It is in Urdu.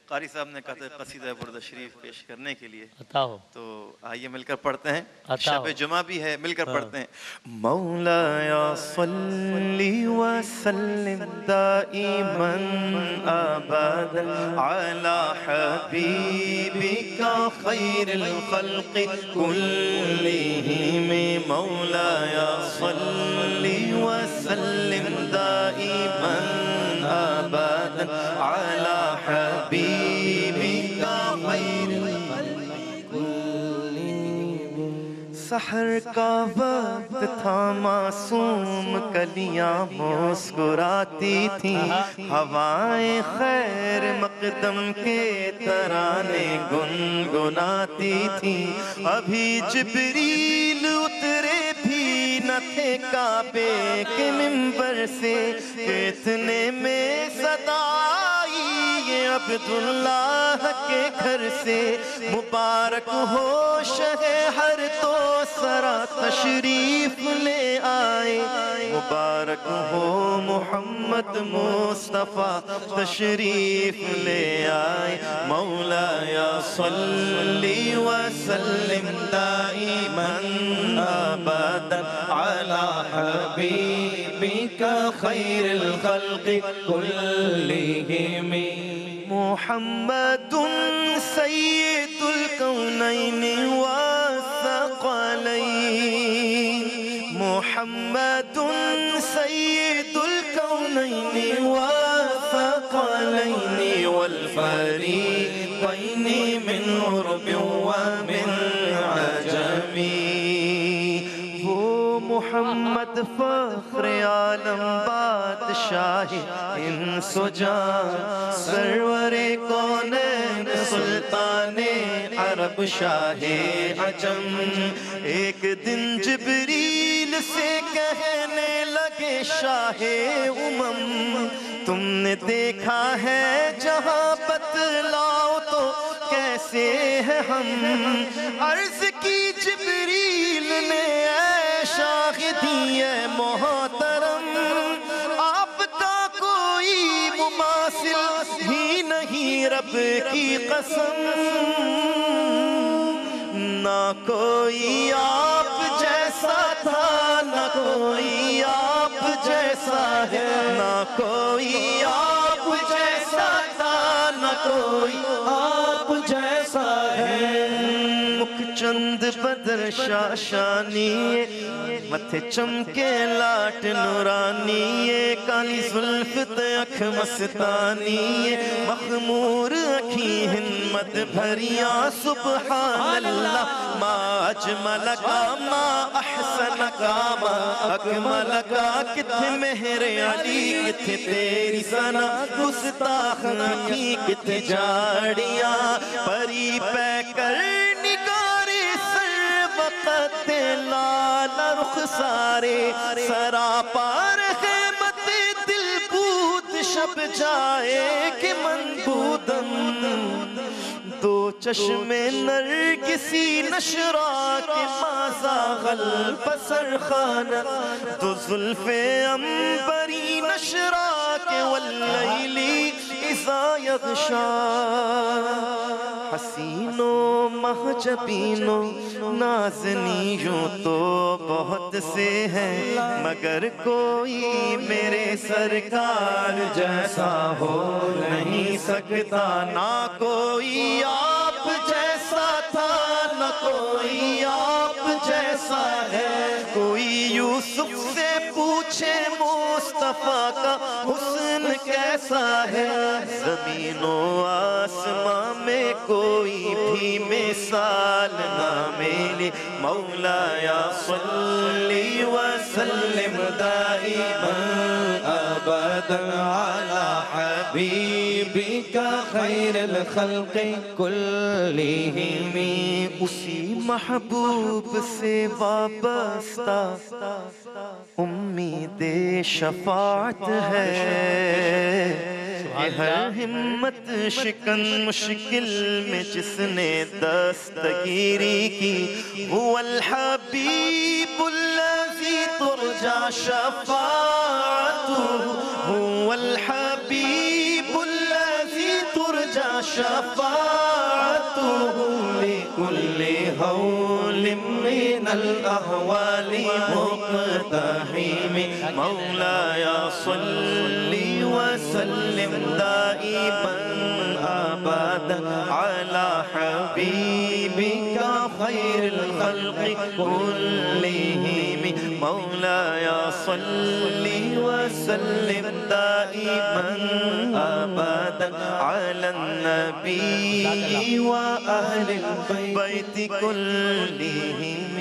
قاری صاحب نے کہا تھا قصیدہ برد شریف پیش کرنے کے لیے، عطا ہو، تو آئیے مل کر پڑھتے ہیں. عطا ہو. شب جمعہ بھی ہے، مل کر پڑھتے ہیں. مولایا صلی وسلم دائما ابدا علی حبیبک خیر الخلق کلہم. مولایا صلی وسلم دائما ابدا علی حبیبک خیر الخلق کلہم. سحر کا وقت تھا، معصوم کلیاں مسکراتی تھیں، ہوائیں خیر مقدم کے ترانے گنگناتی تھیں. ابھی جبریل اترے بھی نہ تھے کعبے کے منبر سے، اتنے میں صدا آئی یہ عبداللہ کے گھر سے. مبارک ہو شہ ہر تو سرا تشریف لے آئے، مبارک ہو محمد مصطفیٰ تشریف لے آئے. مولایا صلی وسلم دائما ابدا علی حبیبک خیر الخلق کلہم. محمد سید الکونین والثقلین، محمد سید الکونین والثقلین والفریقین من عرب ومن عجم. محمد فخر عالم بادشاہ انس و جان، سرور کونین سلطان عرب شاہ عجم. ایک دن جبریل سے کہنے لگے شاہ امم، تم نے دیکھا ہے جہاں بتلاؤ تو کیسے ہے ہم. عرض کی جبریل نے شاہدی ہے محترم، آپ کا کوئی مماثل ہی نہیں رب کی قسم. نہ کوئی آپ جیسا تھا، نہ کوئی آپ جیسا ہے، نہ کوئی آپ جیسا تھا، نہ کوئی آپ جیسا ہے. مکھ چند بدر شاشانی، متھے چمکے لاٹ نورانی، کالی زلف اکھ مستانی، مخمور اکھی ہمت بھریاں. سبحان اللہ ما اجملکا ما احسنکا ما اکملکا. کتھے مہر علی کتھے تیری ثنا، گستاخ کی کتھے جاڑیاں. پری پہ کر وقت لال رخ سارے، سراپار خیمت دل بود شب جائے کہ منبودم. دو چشم نرگسی نشرا کے مازا غلبسر خانہ، دو زلف امبری نشرا کے واللیلی اذا یغشا. حسینوں محجبینوں نازنیوں تو بہت سے ہیں، مگر کوئی میرے سرکار جیسا ہو نہیں سکتا. نہ کوئی آپ جیسا تھا، نہ کوئی آپ جیسا ہے. کوئی یوسف سے پوچھے مصطفیٰ کا حسن کیسا ہے. زمین و آسمان میں کوئی بھی مثال نہ ملے. مولایا صلی وسلم دائما ابدا علی حبیبک خیر الخلق کلہم. اسی محبوب سے وابستہ امید شفاعت ہے. ہر ہمت شکن مشکل میں جس نے دستگیری کی، هو الحبیب الذی ترجى شفاعته، هو الحبیب الذی ترجى شفاعته لكل هول من الأهوال مقتحم مولاي صل وسلم دائما أبدا على حبيبك خير الخلق كلهم مولاي صل وسلم دائما أبدا على النبي وأهل البيت كلهم